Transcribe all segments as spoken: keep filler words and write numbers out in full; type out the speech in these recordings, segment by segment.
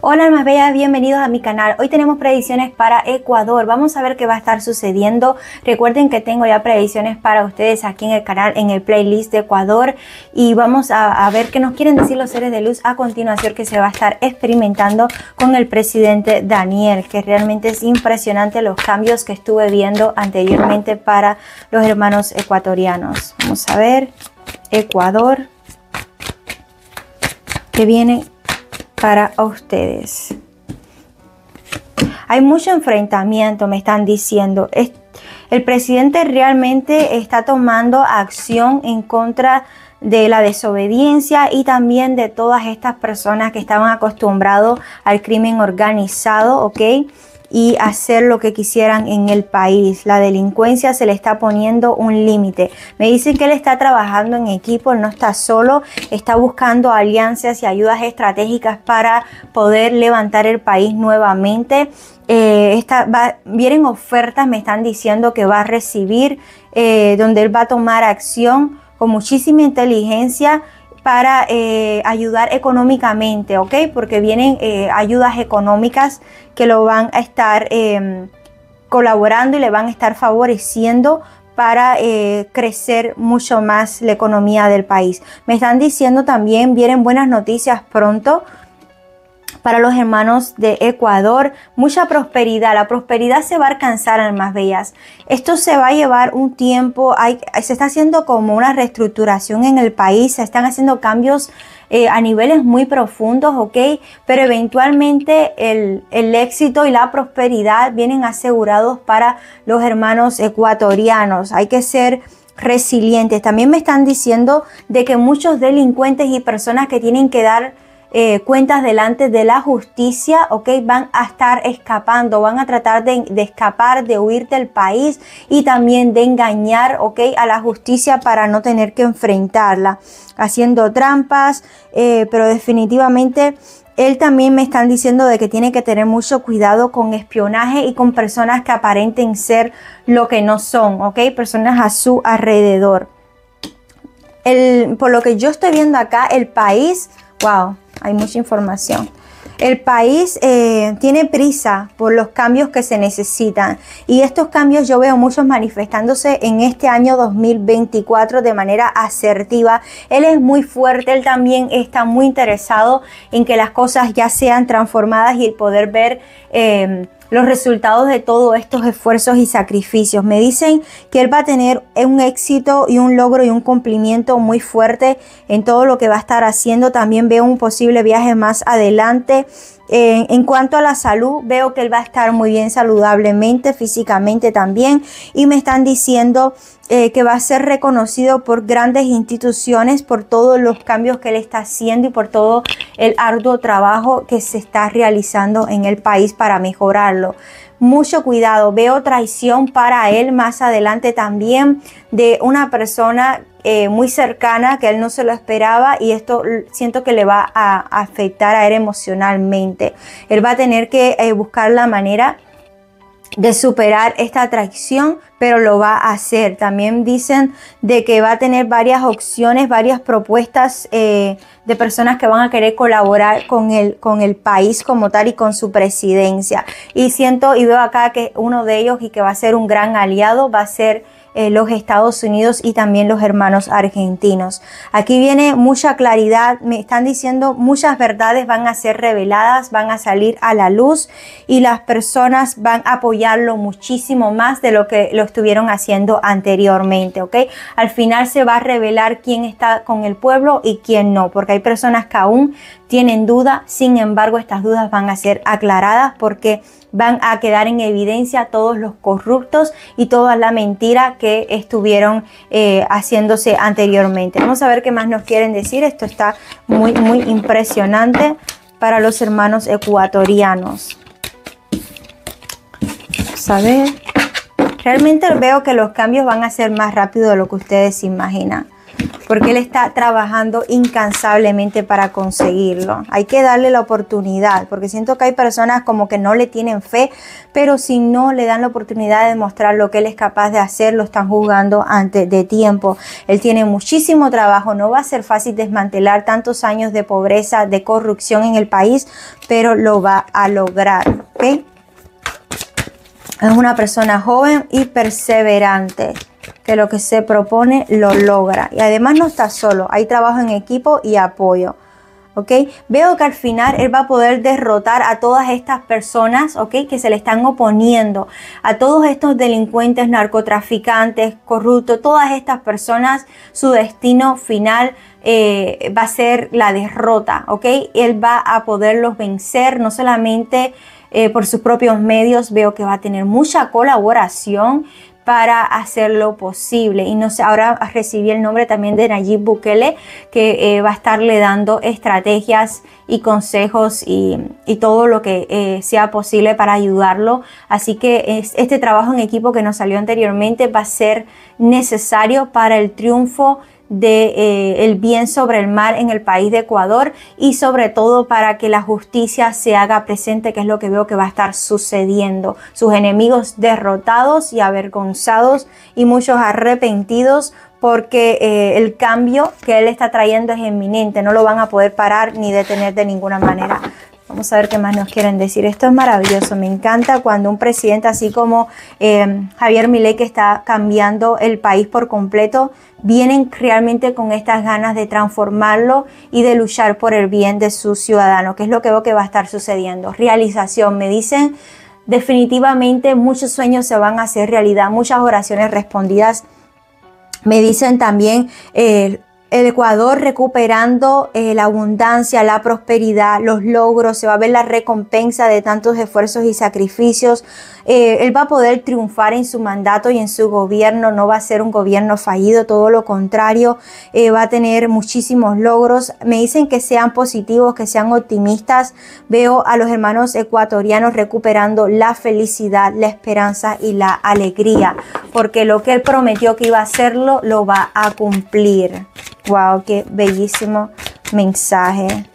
Hola almas bellas, bienvenidos a mi canal. Hoy tenemos predicciones para Ecuador. Vamos a ver qué va a estar sucediendo. Recuerden que tengo ya predicciones para ustedes aquí en el canal, en el playlist de Ecuador. Y vamos a, a ver qué nos quieren decir los seres de luz a continuación, que se va a estar experimentando con el presidente Daniel, que realmente es impresionante los cambios que estuve viendo anteriormente para los hermanos ecuatorianos. Vamos a ver, Ecuador, que viene para ustedes. Hay mucho enfrentamiento, me están diciendo. El presidente realmente está tomando acción en contra de la desobediencia y también de todas estas personas que estaban acostumbrados al crimen organizado, ¿ok? Y hacer lo que quisieran en el país. La delincuencia se le está poniendo un límite. Me dicen que él está trabajando en equipo, él no está solo, está buscando alianzas y ayudas estratégicas para poder levantar el país nuevamente. Eh, esta, va, vienen ofertas, me están diciendo que va a recibir, eh, donde él va a tomar acción con muchísima inteligencia para eh, ayudar económicamente, ¿ok? Porque vienen eh, ayudas económicas que lo van a estar eh, colaborando y le van a estar favoreciendo para eh, crecer mucho más la economía del país. Me están diciendo también, vienen buenas noticias pronto para los hermanos de Ecuador. Mucha prosperidad. La prosperidad se va a alcanzar, almas bellas. Esto se va a llevar un tiempo. Hay, se está haciendo como una reestructuración en el país. Se están haciendo cambios eh, a niveles muy profundos, ¿ok? Pero eventualmente el, el éxito y la prosperidad vienen asegurados para los hermanos ecuatorianos. Hay que ser resilientes. También me están diciendo de que muchos delincuentes y personas que tienen que dar Eh, cuentas delante de la justicia, ok, van a estar escapando, van a tratar de, de escapar, de huir del país y también de engañar, ok, a la justicia para no tener que enfrentarla, haciendo trampas, eh, pero definitivamente él también me están diciendo de que tiene que tener mucho cuidado con espionaje y con personas que aparenten ser lo que no son, ok, personas a su alrededor. El, por lo que yo estoy viendo acá, el país, wow, hay mucha información. El país eh, tiene prisa por los cambios que se necesitan, y estos cambios yo veo muchos manifestándose en este año dos mil veinticuatro de manera asertiva. Él es muy fuerte, él también está muy interesado en que las cosas ya sean transformadas y el poder ver eh, los resultados de todos estos esfuerzos y sacrificios. Me dicen que él va a tener un éxito y un logro y un cumplimiento muy fuerte en todo lo que va a estar haciendo. También veo un posible viaje más adelante. Eh, en cuanto a la salud, veo que él va a estar muy bien saludablemente, físicamente también. Y me están diciendo eh, que va a ser reconocido por grandes instituciones por todos los cambios que él está haciendo y por todo el arduo trabajo que se está realizando en el país para mejorarlo. Mucho cuidado, veo traición para él más adelante también de una persona eh, muy cercana que él no se lo esperaba, y esto siento que le va a afectar a él emocionalmente. Él va a tener que eh, buscar la manera de superar esta atracción, pero lo va a hacer. También dicen de que va a tener varias opciones, varias propuestas eh, de personas que van a querer colaborar con el, con el país como tal y con su presidencia. Y siento y veo acá que uno de ellos, y que va a ser un gran aliado, va a ser Eh, los Estados Unidos y también los hermanos argentinos. Aquí viene mucha claridad, me están diciendo muchas verdades van a ser reveladas, van a salir a la luz, y las personas van a apoyarlo muchísimo más de lo que lo estuvieron haciendo anteriormente, ¿ok? Al final se va a revelar quién está con el pueblo y quién no, porque hay personas que aún tienen duda. Sin embargo, estas dudas van a ser aclaradas, porque van a quedar en evidencia todos los corruptos y toda la mentira que estuvieron eh, haciéndose anteriormente. Vamos a ver qué más nos quieren decir. Esto está muy, muy impresionante para los hermanos ecuatorianos. Vamos a ver. Realmente veo que los cambios van a ser más rápido de lo que ustedes se imaginan. porque él está trabajando incansablemente para conseguirlo. Hay que darle la oportunidad, porque siento que hay personas como que no le tienen fe, pero si no le dan la oportunidad de demostrar lo que él es capaz de hacer, lo están juzgando antes de tiempo. Él tiene muchísimo trabajo, no va a ser fácil desmantelar tantos años de pobreza, de corrupción en el país, pero lo va a lograr, ¿ok? Es una persona joven y perseverante, que lo que se propone lo logra. Y además no está solo, hay trabajo en equipo y apoyo. ¿Ok? Veo que al final él va a poder derrotar a todas estas personas, ¿ok? Que se le están oponiendo, a todos estos delincuentes, narcotraficantes, corruptos, todas estas personas, su destino final eh, va a ser la derrota, ¿ok? Él va a poderlos vencer, no solamente eh, por sus propios medios, veo que va a tener mucha colaboración para hacerlo posible. Y no sé, ahora recibí el nombre también de Nayib Bukele, que eh, va a estarle dando estrategias y consejos y, y todo lo que eh, sea posible para ayudarlo. Así que es, este trabajo en equipo que nos salió anteriormente va a ser necesario para el triunfo de eh, el bien sobre el mal en el país de Ecuador, y sobre todo para que la justicia se haga presente, que es lo que veo que va a estar sucediendo. Sus enemigos derrotados y avergonzados, y muchos arrepentidos, porque eh, el cambio que él está trayendo es inminente. No lo van a poder parar ni detener de ninguna manera. Vamos a ver qué más nos quieren decir. Esto es maravilloso. Me encanta cuando un presidente así como eh, Javier Milei, que está cambiando el país por completo, vienen realmente con estas ganas de transformarlo y de luchar por el bien de sus ciudadanos, que es lo que veo que va a estar sucediendo. Realización. Me dicen definitivamente muchos sueños se van a hacer realidad, muchas oraciones respondidas. Me dicen también eh, el Ecuador recuperando eh, la abundancia, la prosperidad, los logros. Se va a ver la recompensa de tantos esfuerzos y sacrificios. Eh, él va a poder triunfar en su mandato y en su gobierno. No va a ser un gobierno fallido, todo lo contrario. Eh, va a tener muchísimos logros. Me dicen que sean positivos, que sean optimistas. Veo a los hermanos ecuatorianos recuperando la felicidad, la esperanza y la alegría, porque lo que él prometió que iba a hacerlo, lo va a cumplir. Wow, qué bellísimo mensaje.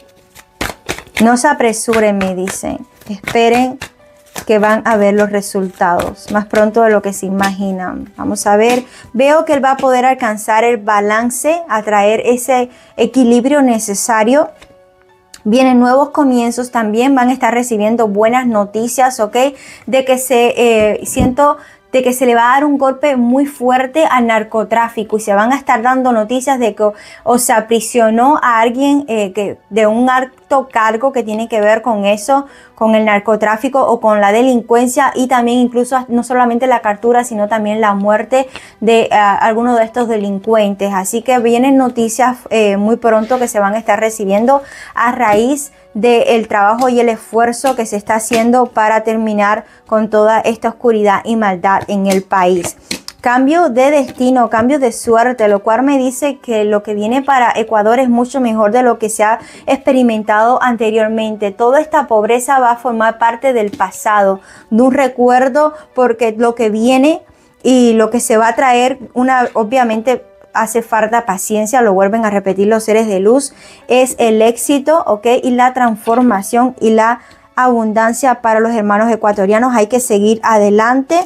No se apresuren, me dicen. Esperen que van a ver los resultados más pronto de lo que se imaginan. Vamos a ver. Veo que él va a poder alcanzar el balance, a traer ese equilibrio necesario. Vienen nuevos comienzos también. Van a estar recibiendo buenas noticias, ¿ok? De que se eh, siento... de que se le va a dar un golpe muy fuerte al narcotráfico, y se van a estar dando noticias de que o, o se aprisionó a alguien eh, que, de un alto cargo que tiene que ver con eso, con el narcotráfico o con la delincuencia, y también incluso no solamente la captura, sino también la muerte de uh, algunos de estos delincuentes. Así que vienen noticias eh, muy pronto que se van a estar recibiendo a raíz del trabajo y el esfuerzo que se está haciendo para terminar con toda esta oscuridad y maldad en el país. Cambio de destino, cambio de suerte, lo cual me dice que lo que viene para Ecuador es mucho mejor de lo que se ha experimentado anteriormente. Toda esta pobreza va a formar parte del pasado, de un recuerdo, porque lo que viene y lo que se va a traer, una obviamente hace falta paciencia, lo vuelven a repetir los seres de luz, es el éxito, ¿ok? Y la transformación y la abundancia para los hermanos ecuatorianos. Hay que seguir adelante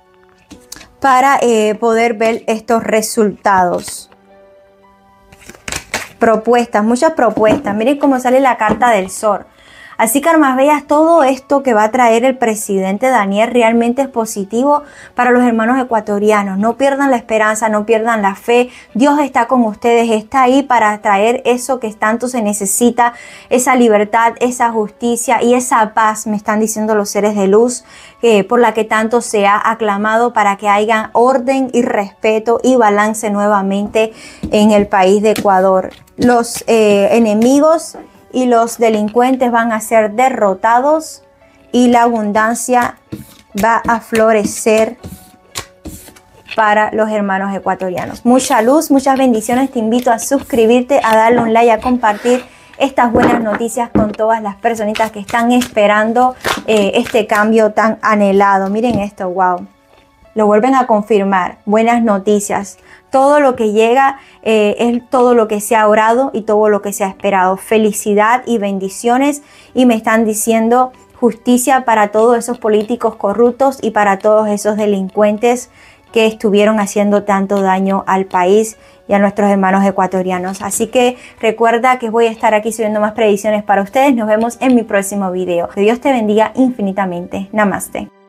para eh, poder ver estos resultados. Propuestas, muchas propuestas. Miren cómo sale la carta del sol. Así que, armas bellas, todo esto que va a traer el presidente Daniel realmente es positivo para los hermanos ecuatorianos. No pierdan la esperanza, no pierdan la fe. Dios está con ustedes, está ahí para traer eso que tanto se necesita, esa libertad, esa justicia y esa paz, me están diciendo los seres de luz, eh, por la que tanto se ha aclamado, para que haya orden y respeto y balance nuevamente en el país de Ecuador. Los eh, enemigos y los delincuentes van a ser derrotados, y la abundancia va a florecer para los hermanos ecuatorianos. Mucha luz, muchas bendiciones. Te invito a suscribirte, a darle un like, a compartir estas buenas noticias con todas las personitas que están esperando eh, este cambio tan anhelado. Miren esto, wow. Lo vuelven a confirmar. Buenas noticias todo lo que llega eh, es todo lo que se ha orado y todo lo que se ha esperado. Felicidad y bendiciones. Y me están diciendo justicia para todos esos políticos corruptos y para todos esos delincuentes que estuvieron haciendo tanto daño al país y a nuestros hermanos ecuatorianos. Así que recuerda que voy a estar aquí subiendo más predicciones para ustedes. Nos vemos en mi próximo video. Que Dios te bendiga infinitamente. Namaste.